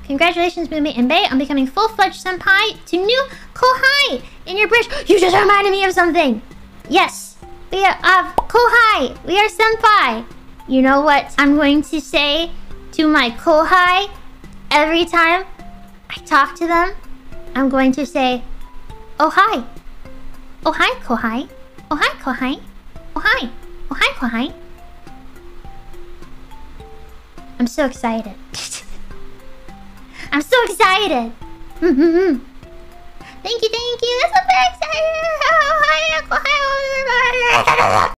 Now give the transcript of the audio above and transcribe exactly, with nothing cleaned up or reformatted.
Congratulations, Umi and Bae, on becoming full-fledged senpai to new Kohai in your bridge. You just reminded me of something. Yes, we are uh, Kohai. We are senpai. You know what I'm going to say to my Kohai every time I talk to them? I'm going to say, oh hi. Oh hi, Kohai. Oh hi, Kohai. Oh hi. Oh hi, Kohai. I'm so excited. I'm so excited. Thank you, thank you. That's so very excited. Oh hi, Kohai.